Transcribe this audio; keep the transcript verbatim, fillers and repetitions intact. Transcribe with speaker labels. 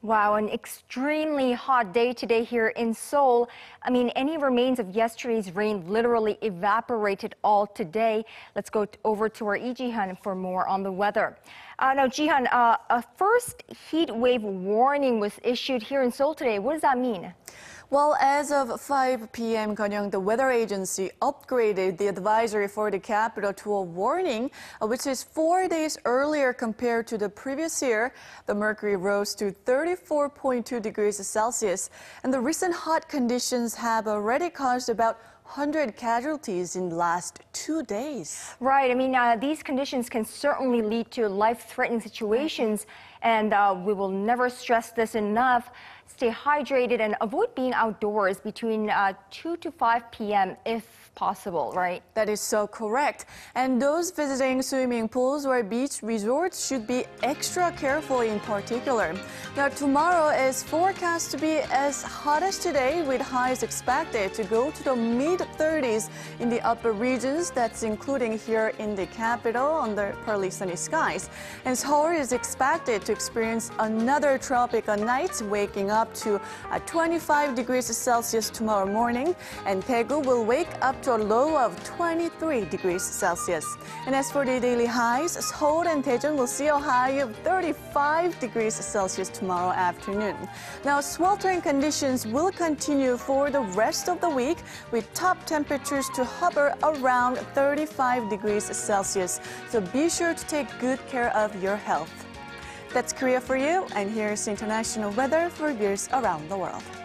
Speaker 1: Wow, an extremely hot day today here in Seoul. I mean, any remains of yesterday's rain literally evaporated all today. Let's go over to our Lee Ji-han for more on the weather. Uh, now, Ji-han, uh, a first heat wave warning was issued here in Seoul today. What does that mean?
Speaker 2: Well, as of five p m, Kanyang, the weather agency upgraded the advisory for the capital to a warning, uh, which is four days earlier compared to the previous year. The mercury rose to thirty-four point two degrees Celsius, and the recent hot conditions have already caused about one hundred casualties in the last two days.
Speaker 1: Right. I mean, uh, these conditions can certainly lead to life-threatening situations, and uh, we will never stress this enough. Stay hydrated and avoid being outdoors between uh, two to five p m if possible, right?
Speaker 2: That is so correct. And those visiting swimming pools or beach resorts should be extra careful in particular. Now, tomorrow is forecast to be as hot as today, with highs expected to go to the mid thirties in the upper regions. That's including here in the capital under partly sunny skies. And Seoul is expected to experience another tropical night, waking up to uh, twenty-five degrees Celsius tomorrow morning. And Daegu will wake up to a low of twenty-three degrees Celsius. And as for the daily highs, Seoul and Daejeon will see a high of thirty-five degrees Celsius tomorrow afternoon. Now, sweltering conditions will continue for the rest of the week, with top temperatures to hover around thirty-five degrees Celsius. So be sure to take good care of your health. That's Korea for you, and here's international weather for viewers around the world.